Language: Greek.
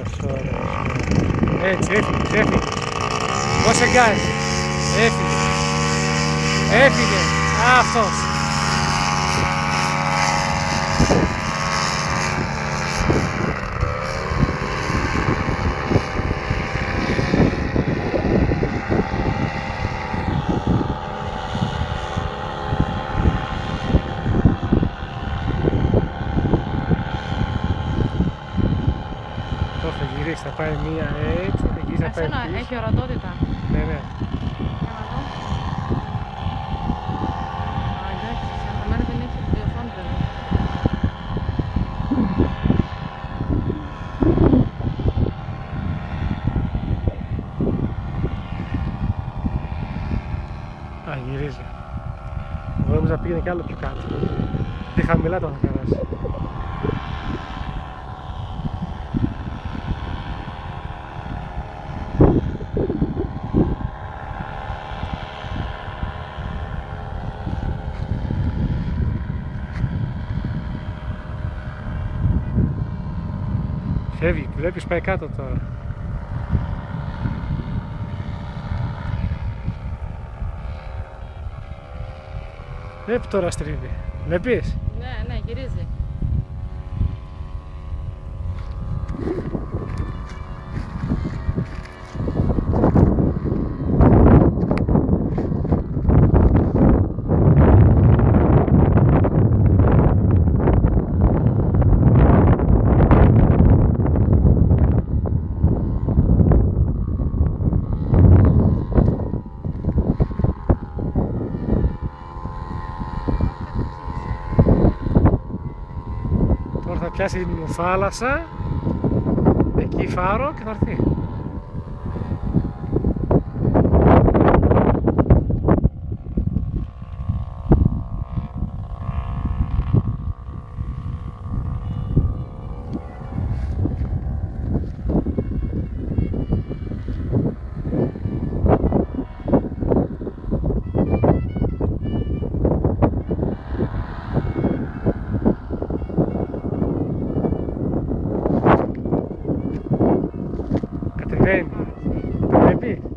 Έτσι, έφυγε. Δώσε γκάζ. Έφυγε. Αυτός. Θα πάει μία έτσι, εκεί θα πάει πίσω. Έχει ορατότητα. Ναι, ναι. Εντάξει, σαν μένα δεν έχει τηλεφώνη βέβαια. Α, γυρίζει. Εγώ νόμιζα πήγαινε κι άλλο πιο κάτω. Τι χαμηλά το θα περάσει. Φεύγει, βλέπεις πάει κάτω τώρα. Βλέπει τώρα στρίβει. Βλέπεις. Ναι, ναι, γυρίζει. Θα πιάσει την θάλασσα, εκεί φάρο και θα έρθει. Κατεβαίνει. Το βλέπει.